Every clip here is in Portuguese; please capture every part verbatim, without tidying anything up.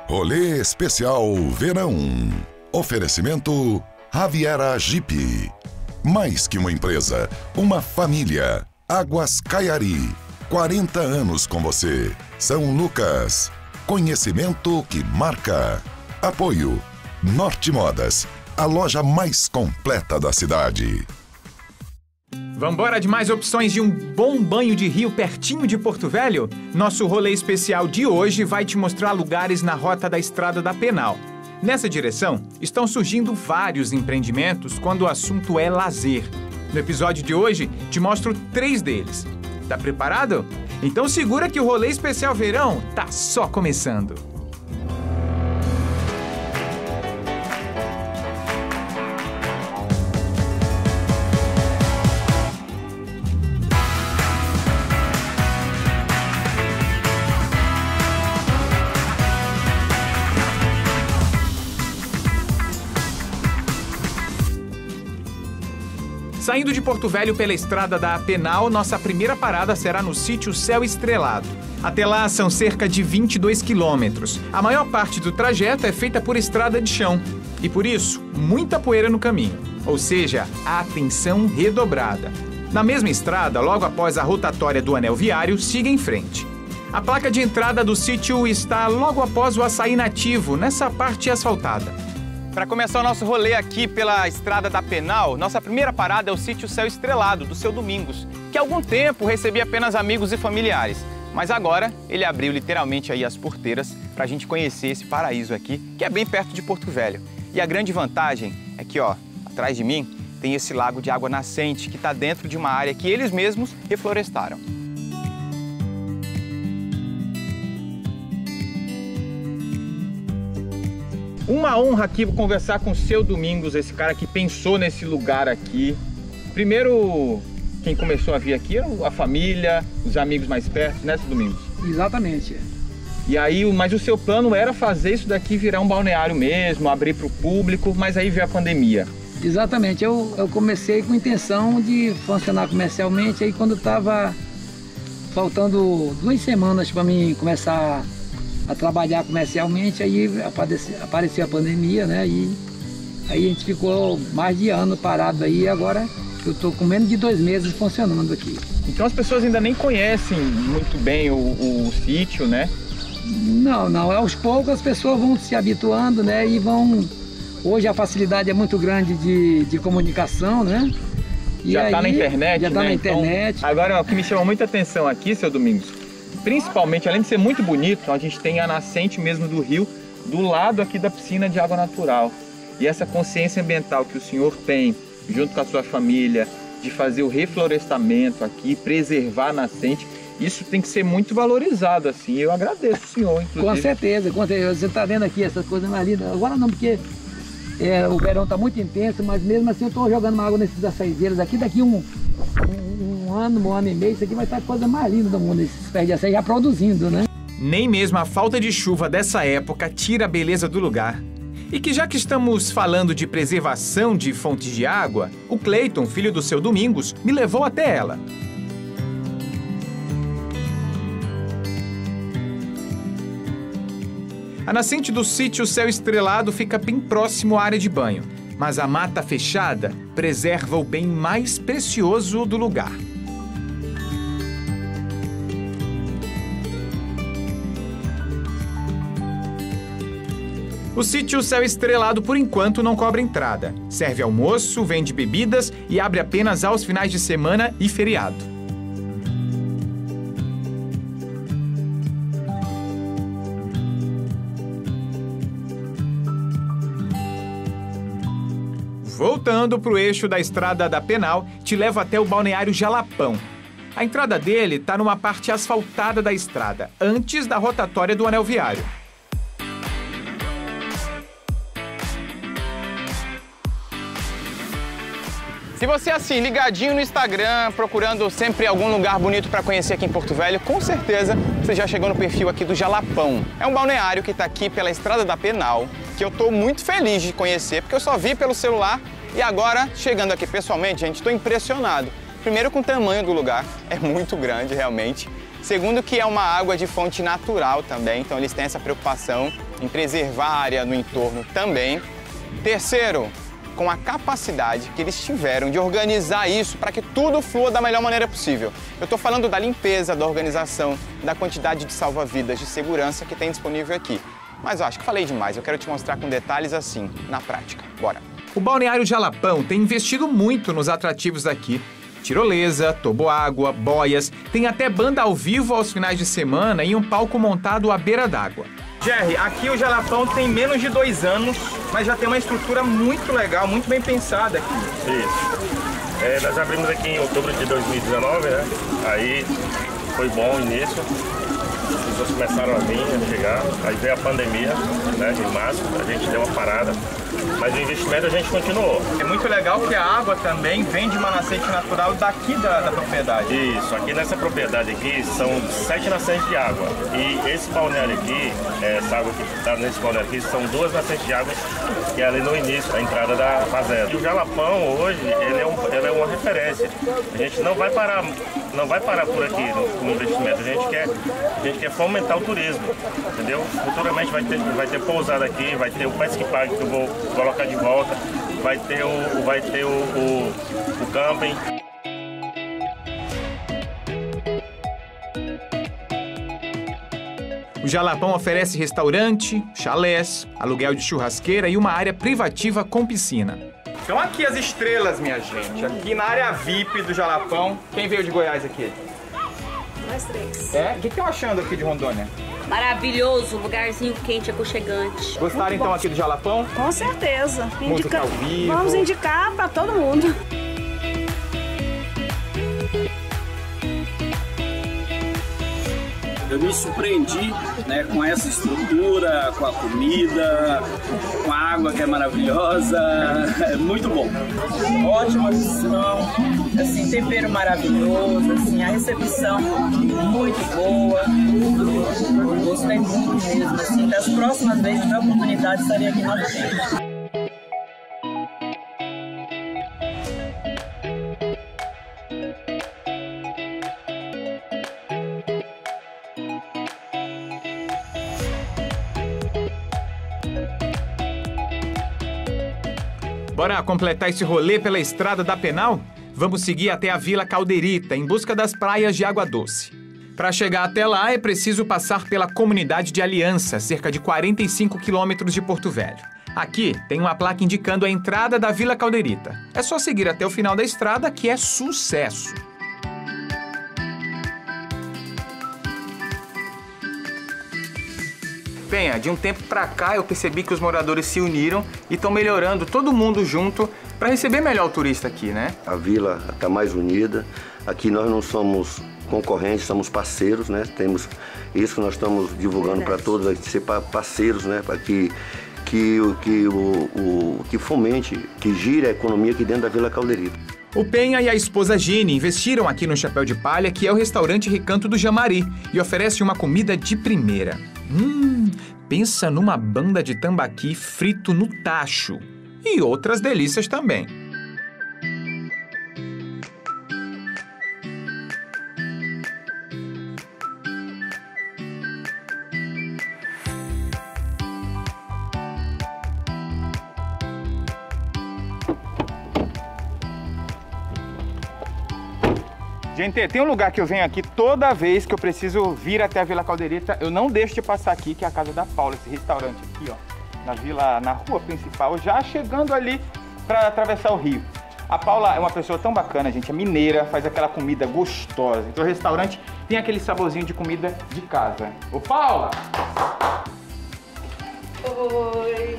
Rolê Especial Verão. Oferecimento Riviera Jeep. Mais que uma empresa, uma família. Águas Caiari. quarenta anos com você. São Lucas. Conhecimento que marca. Apoio Norte Modas, a loja mais completa da cidade. Vambora de mais opções de um bom banho de rio pertinho de Porto Velho? Nosso rolê especial de hoje vai te mostrar lugares na rota da Estrada da Penal. Nessa direção, estão surgindo vários empreendimentos quando o assunto é lazer. No episódio de hoje, te mostro três deles. Tá preparado? Então segura que o rolê especial verão tá só começando. Saindo de Porto Velho pela Estrada da Penal, nossa primeira parada será no sítio Céu Estrelado. Até lá são cerca de vinte e dois quilômetros. A maior parte do trajeto é feita por estrada de chão. E por isso, muita poeira no caminho. Ou seja, a atenção redobrada. Na mesma estrada, logo após a rotatória do anel viário, siga em frente. A placa de entrada do sítio está logo após o açaí nativo, nessa parte asfaltada. Para começar o nosso rolê aqui pela Estrada da Penal, nossa primeira parada é o sítio Céu Estrelado, do seu Domingos, que há algum tempo recebia apenas amigos e familiares. Mas agora ele abriu literalmente aí as porteiras para a gente conhecer esse paraíso aqui, que é bem perto de Porto Velho. E a grande vantagem é que, ó, atrás de mim tem esse lago de água nascente que está dentro de uma área que eles mesmos reflorestaram. Uma honra aqui conversar com o seu Domingos, esse cara que pensou nesse lugar aqui. Primeiro, quem começou a vir aqui é a família, os amigos mais perto, né, seu Domingos? Exatamente. E aí, mas o seu plano era fazer isso daqui virar um balneário mesmo, abrir para o público, mas aí veio a pandemia. Exatamente, eu, eu comecei com a intenção de funcionar comercialmente, aí quando estava faltando duas semanas para mim começar a trabalhar comercialmente, aí apareceu, apareceu a pandemia, né? E aí a gente ficou mais de ano parado aí, agora eu estou com menos de dois meses funcionando aqui. Então as pessoas ainda nem conhecem muito bem o, o, o sítio, né? Não, não, aos poucos as pessoas vão se habituando, né? E vão... Hoje a facilidade é muito grande de, de comunicação, né? E já aí, tá na internet, já né? tá na Então, internet. agora, o que me chama muita atenção aqui, seu Domingos, principalmente, além de ser muito bonito, a gente tem a nascente mesmo do rio do lado aqui da piscina de água natural. E essa consciência ambiental que o senhor tem, junto com a sua família, de fazer o reflorestamento aqui, preservar a nascente, isso tem que ser muito valorizado, assim. Eu agradeço o senhor, inclusive. Com certeza, com certeza. Você está vendo aqui essas coisas mais lindas. Agora não, porque é, o verão está muito intenso, mas mesmo assim eu estou jogando uma água nesses açaizeiros aqui. Daqui um, um, um ano, um ano e meio, isso aqui vai estar a coisa mais linda do mundo, esses pés de açaí já produzindo, né? Nem mesmo a falta de chuva dessa época tira a beleza do lugar. E que já que estamos falando de preservação de fontes de água, o Cleiton, filho do seu Domingos, me levou até ela. A nascente do sítio Céu Estrelado fica bem próximo à área de banho, mas a mata fechada preserva o bem mais precioso do lugar. O sítio Céu Estrelado, por enquanto, não cobra entrada. Serve almoço, vende bebidas e abre apenas aos finais de semana e feriado. Voltando para o eixo da Estrada da Penal, te levo até o balneário Jalapão. A entrada dele está numa parte asfaltada da estrada, antes da rotatória do anel viário. Se você é assim, ligadinho no Instagram, procurando sempre algum lugar bonito para conhecer aqui em Porto Velho, com certeza você já chegou no perfil aqui do Jalapão. É um balneário que está aqui pela Estrada da Penal, que eu estou muito feliz de conhecer, porque eu só vi pelo celular e agora, chegando aqui pessoalmente, gente, estou impressionado. Primeiro com o tamanho do lugar, é muito grande realmente. Segundo que é uma água de fonte natural também, então eles têm essa preocupação em preservar a área no entorno também. Terceiro, com a capacidade que eles tiveram de organizar isso para que tudo flua da melhor maneira possível. Eu estou falando da limpeza, da organização, da quantidade de salva-vidas de segurança que tem disponível aqui. Mas eu acho que falei demais, eu quero te mostrar com detalhes assim, na prática. Bora! O Balneário Jalapão tem investido muito nos atrativos daqui. Tirolesa, toboágua, boias, tem até banda ao vivo aos finais de semana e um palco montado à beira d'água. Jerry, aqui o Jalapão tem menos de dois anos, mas já tem uma estrutura muito legal, muito bem pensada aqui. Isso. É, nós abrimos aqui em outubro de dois mil e dezenove, né? Aí foi bom o início. As pessoas começaram a vir, a chegar. Aí veio a pandemia, né? Em março, a gente deu uma parada. Mas o investimento a gente continuou. É muito legal que a água também vem de uma nascente natural daqui da, da propriedade. Isso, aqui nessa propriedade aqui são sete nascentes de água. E esse balneário aqui, essa água que está nesse balneário aqui, são duas nascentes de água que é ali no início, a entrada da fazenda. E o Jalapão hoje, ele é, um, ele é uma referência. A gente não vai parar, não vai parar por aqui no, no investimento. A gente quer, a gente quer fomentar o turismo, entendeu? Futuramente vai ter, vai ter pousada aqui, vai ter o Pesque Pague que eu vou colocar de volta, vai ter o, vai ter o, o, o camping. O Jalapão oferece restaurante, chalés, aluguel de churrasqueira e uma área privativa com piscina. Então aqui as estrelas, minha gente. Aqui na área V I P do Jalapão. Quem veio de Goiás aqui? Nós três. É? O que estão achando aqui de Rondônia? Maravilhoso, lugarzinho quente, aconchegante. Gostaram então aqui do Jalapão? Com certeza. Música Indica... ao vivo. Vamos indicar para todo mundo. Eu me surpreendi, né, com essa estrutura, com a comida, com a água que é maravilhosa, é muito bom. Ótima opção, assim, tempero maravilhoso, assim, a recepção muito boa, gostei muito mesmo, assim, das próximas vezes, se tiver oportunidade, estaria aqui novamente. Bora completar esse rolê pela estrada da Penal? Vamos seguir até a Vila Calderita, em busca das praias de água doce. Para chegar até lá, é preciso passar pela comunidade de Aliança, cerca de quarenta e cinco quilômetros de Porto Velho. Aqui tem uma placa indicando a entrada da Vila Calderita. É só seguir até o final da estrada, que é sucesso. Penha, de um tempo pra cá eu percebi que os moradores se uniram e estão melhorando todo mundo junto para receber melhor o turista aqui, né? A vila está mais unida. Aqui nós não somos concorrentes, somos parceiros, né? Temos isso que nós estamos divulgando para todos, ser parceiros, né? Para que que, que o, o que fomente, que gire a economia aqui dentro da Vila Calderita. O Penha e a esposa Gine investiram aqui no Chapéu de Palha, que é o restaurante Recanto do Jamari, e oferece uma comida de primeira. Hum, pensa numa banda de tambaqui frito no tacho. E outras delícias também. Gente, tem um lugar que eu venho aqui toda vez que eu preciso vir até a Vila Calderita, eu não deixo de passar aqui, que é a casa da Paula, esse restaurante aqui, ó, na vila, na rua principal, já chegando ali para atravessar o rio. A Paula é uma pessoa tão bacana, gente, é mineira, faz aquela comida gostosa. Então o restaurante tem aquele saborzinho de comida de casa. Ô, Paula! Oi!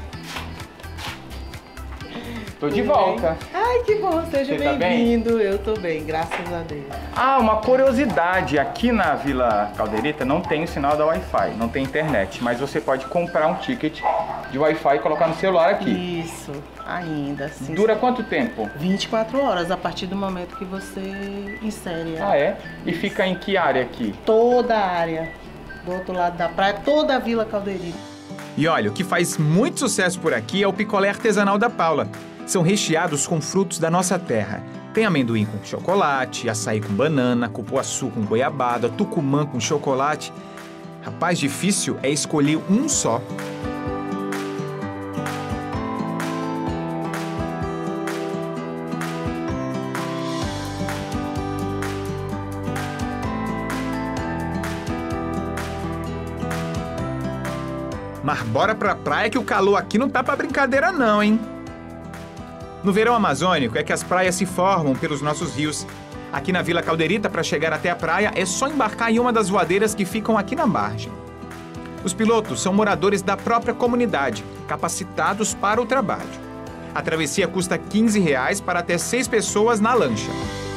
Tô de volta. Ai, que bom, seja bem-vindo. Eu tô bem, graças a Deus. Ah, uma curiosidade, aqui na Vila Calderita não tem o sinal da Wi-Fi, não tem internet, mas você pode comprar um ticket de Wi-Fi e colocar no celular aqui. Isso, ainda. Sim, Dura sim. quanto tempo? vinte e quatro horas, a partir do momento que você insere. Ah, é? E fica em que área aqui? Toda a área, do outro lado da praia, toda a Vila Calderita. E olha, o que faz muito sucesso por aqui é o picolé artesanal da Paula. São recheados com frutos da nossa terra. Tem amendoim com chocolate, açaí com banana, cupuaçu com goiabada, tucumã com chocolate. Rapaz, difícil é escolher um só. Mas bora pra praia que o calor aqui não tá pra brincadeira não, hein? No verão amazônico é que as praias se formam pelos nossos rios. Aqui na Vila Calderita, para chegar até a praia, é só embarcar em uma das voadeiras que ficam aqui na margem. Os pilotos são moradores da própria comunidade, capacitados para o trabalho. A travessia custa quinze reais para até seis pessoas na lancha.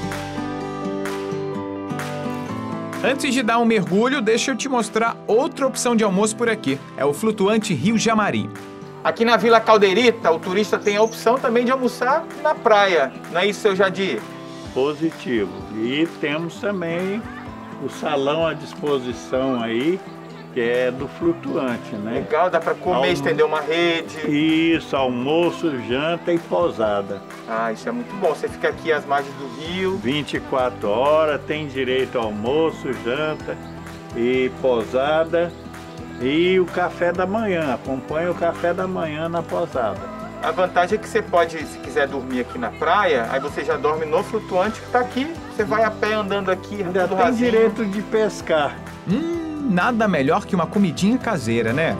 Antes de dar um mergulho, deixa eu te mostrar outra opção de almoço por aqui. É o flutuante Rio Jamari. Aqui na Vila Calderita, o turista tem a opção também de almoçar na praia. Não é isso, seu Jadir? Positivo. E temos também o salão à disposição aí, que é do flutuante, né? Legal, dá para comer, Almo... estender uma rede. Isso, almoço, janta e pousada. Ah, isso é muito bom. Você fica aqui às margens do rio. vinte e quatro horas, tem direito ao almoço, janta e pousada. E o café da manhã, acompanha o café da manhã na pousada. A vantagem é que você pode, se quiser dormir aqui na praia, aí você já dorme no flutuante que está aqui. Você vai a pé andando aqui, ainda tem rasinho. Direito de pescar. Hum, nada melhor que uma comidinha caseira, né?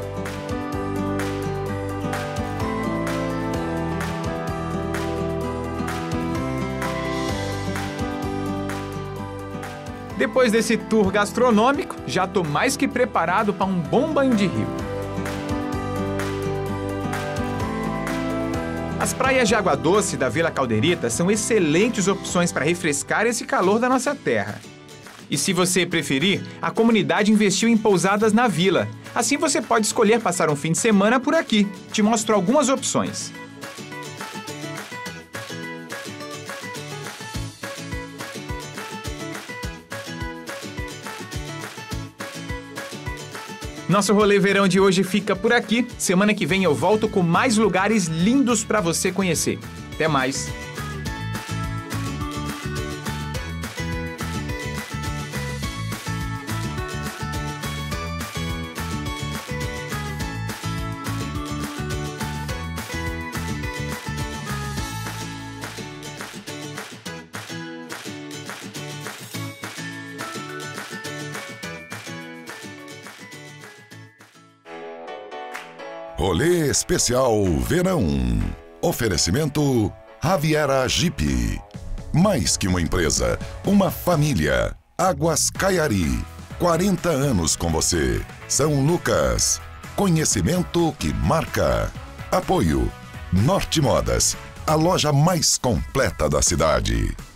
Depois desse tour gastronômico, já tô mais que preparado para um bom banho de rio. As praias de água doce da Vila Calderita são excelentes opções para refrescar esse calor da nossa terra. E se você preferir, a comunidade investiu em pousadas na vila. Assim você pode escolher passar um fim de semana por aqui. Te mostro algumas opções. Nosso rolê verão de hoje fica por aqui. Semana que vem eu volto com mais lugares lindos para você conhecer. Até mais! Rolê Especial Verão. Oferecimento Raviera Jeep. Mais que uma empresa, uma família. Águas Caiari. quarenta anos com você. São Lucas. Conhecimento que marca. Apoio Norte Modas. A loja mais completa da cidade.